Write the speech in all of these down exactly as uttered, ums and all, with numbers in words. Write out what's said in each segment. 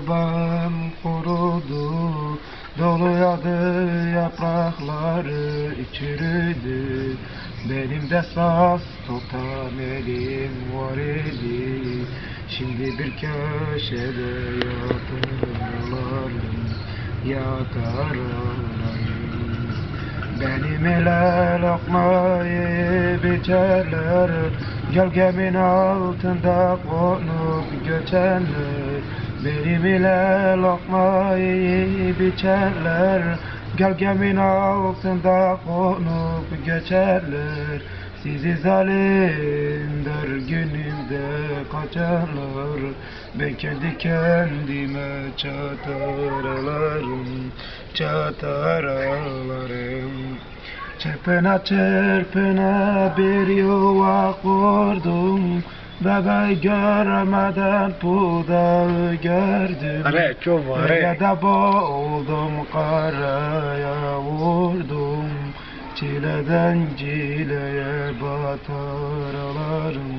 bağım kurudu, doluyadı yaprakları çürüdü. Benim de saz tutan elim var idi, şimdi bir köşede yatarlarım, yatarlarım. Benim ile lokmayı biçerler, gölgemin altında konup göçenler. Benim ile lokmayı biçerler, gölgemin altında konup göçerler. Sizi zalim der günümde kaçarlar, ben kendi kendime çatarlarım, çatarlarım. Çırpına çırpına bir yuva kurdum, bebeği görmeden budağı gördüm. Öyle de boğuldum, karaya vurdum, çileden çileye batarlarım,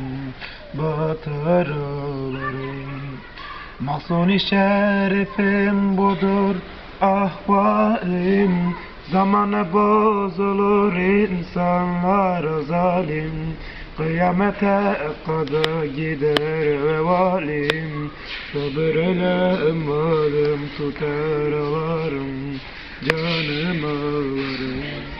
batarlarım. Mahzun-i şerifim budur ahvalim, zamanla bozulur insanlar zalim. Kıyamete kadar gider vevalim, sabır elemedim tutar ağlarım, canım ağlarım.